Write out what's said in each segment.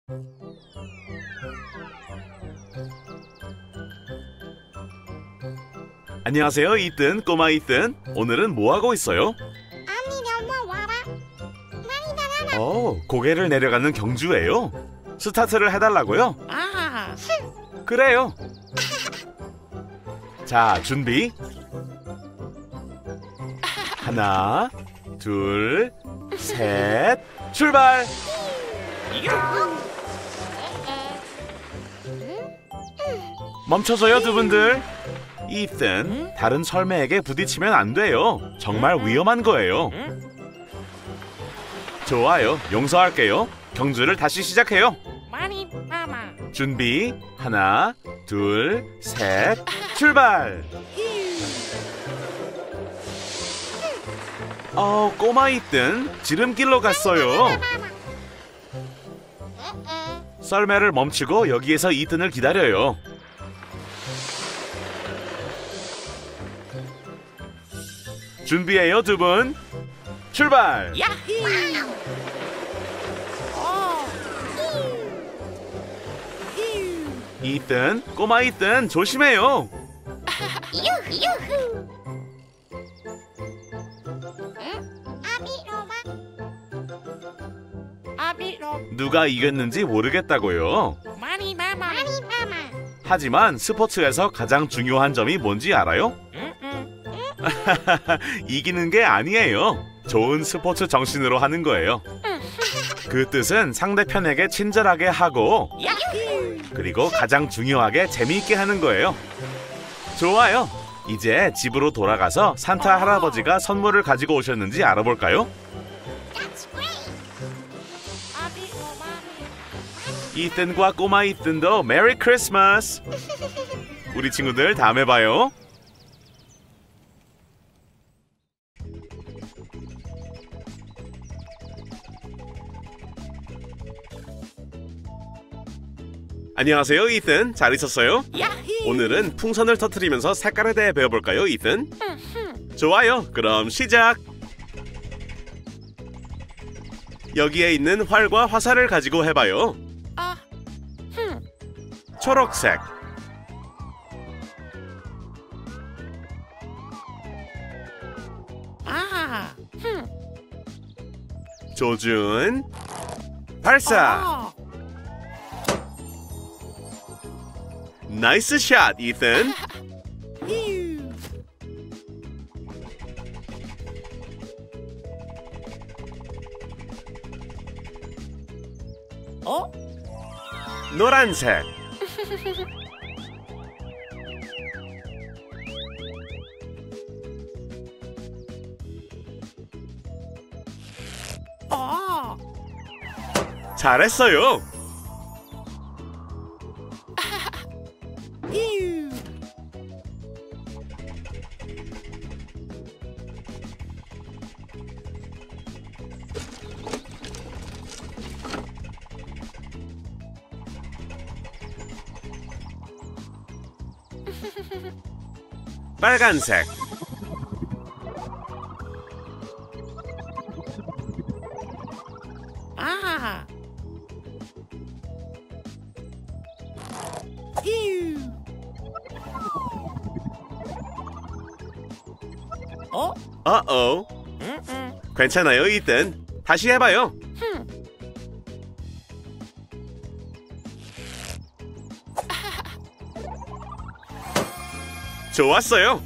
안녕하세요, 이튼. 꼬마 이튼. 오늘은 뭐 하고 있어요? 고개를 내려가는 경주예요. 스타트를 해달라고요? 그래요. 자, 준비. 하나, 둘, 셋, 출발! 멈춰서요, 두 분들. 이튼, 다른 설매에게 부딪히면 안 돼요. 정말 위험한 거예요. 좋아요, 용서할게요. 경주를 다시 시작해요. 준비. 하나, 둘, 셋, 출발! 꼬마 이튼, 지름길로 갔어요. 썰매를 멈추고 여기에서 이튼을 기다려요. 준비해요, 두 분. 출발! 이튼, 꼬마 이튼, 조심해요. 누가 이겼는지 모르겠다고요. 하지만 스포츠에서 가장 중요한 점이 뭔지 알아요? 이기는 게 아니에요. 좋은 스포츠 정신으로 하는 거예요. 그 뜻은 상대편에게 친절하게 하고, 그리고 가장 중요하게 재미있게 하는 거예요. 좋아요. 이제 집으로 돌아가서 산타 할아버지가 선물을 가지고 오셨는지 알아볼까요? 이튼과 꼬마 이튼도 메리 크리스마스! 우리 친구들 다음에 봐요. 안녕하세요, 이튼. 잘 있었어요? 오늘은 풍선을 터뜨리면서 색깔에 대해 배워볼까요, 이튼? 좋아요. 그럼 시작! 여기에 있는 활과 화살을 가지고 해봐요. 초록색, 조준, 발사! 나이스 샷, 이튼! 노란색, 잘했어요! 빨간색, 괜찮아요, 이튼. 다시 해봐요. 좋았어요.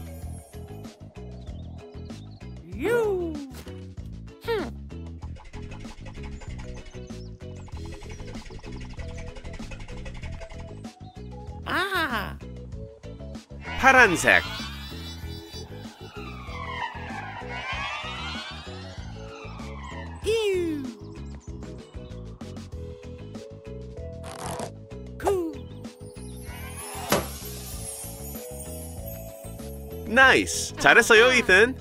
파란색, 나이스! 잘했어요, 이튼.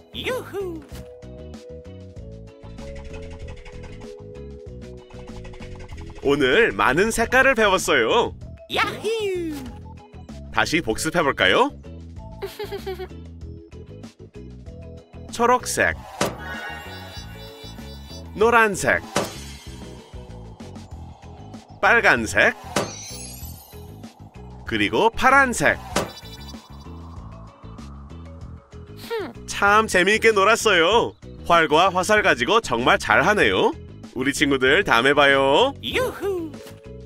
오늘 많은 색깔을 배웠어요. 다시 복습해볼까요? 초록색, 노란색, 빨간색, 그리고 파란색. 참 재미있게 놀았어요. 활과 화살 가지고 정말 잘하네요. 우리 친구들 다음에 봐요. 유후.